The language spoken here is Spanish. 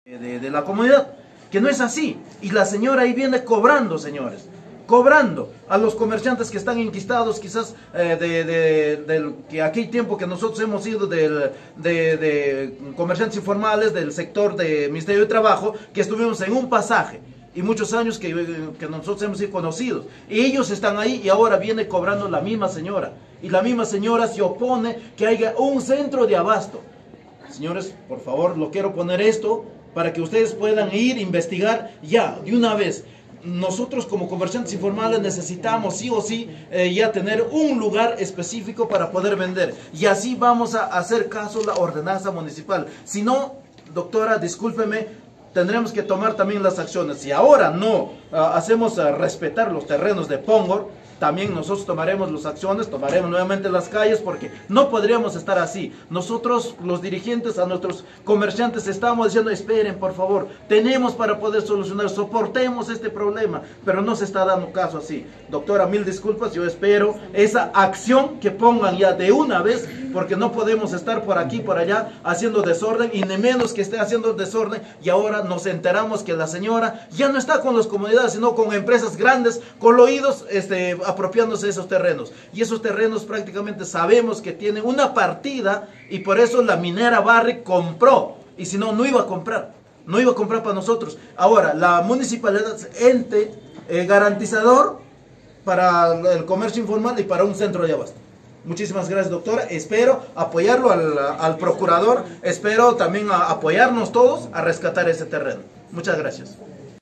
de la comunidad, que no es así. Y la señora ahí viene cobrando, señores, cobrando a los comerciantes que están enquistados, quizás que aquel tiempo que nosotros hemos sido de comerciantes informales del sector de Ministerio de Trabajo, que estuvimos en un pasaje y muchos años que nosotros hemos sido conocidos, y ellos están ahí y ahora viene cobrando la misma señora, y la misma señora se opone que haya un centro de abasto. Señores, por favor, lo quiero poner esto para que ustedes puedan ir a investigar ya, de una vez. Nosotros como comerciantes informales necesitamos sí o sí ya tener un lugar específico para poder vender. Y así vamos a hacer caso a la ordenanza municipal. Si no, doctora, discúlpeme, tendremos que tomar también las acciones. Si ahora no hacemos respetar los terrenos de Pongor, también nosotros tomaremos las acciones, tomaremos nuevamente las calles, porque no podríamos estar así. Nosotros, los dirigentes, a nuestros comerciantes estamos diciendo: esperen, por favor, tenemos para poder solucionar, soportemos este problema, pero no se está dando caso así. Doctora, mil disculpas, yo espero esa acción que pongan ya de una vez, porque no podemos estar por aquí, por allá, haciendo desorden, y ni menos que esté haciendo desorden, y ahora nos enteramos que la señora ya no está con las comunidades, sino con empresas grandes, coloídos, apropiándose de esos terrenos. Y esos terrenos prácticamente sabemos que tienen una partida, y por eso la minera Barrick compró, y si no, no iba a comprar, no iba a comprar para nosotros. Ahora, la municipalidad es ente garantizador para el comercio informal y para un centro de abasto. Muchísimas gracias, doctora. Espero apoyarlo al procurador, espero también apoyarnos todos a rescatar ese terreno. Muchas gracias.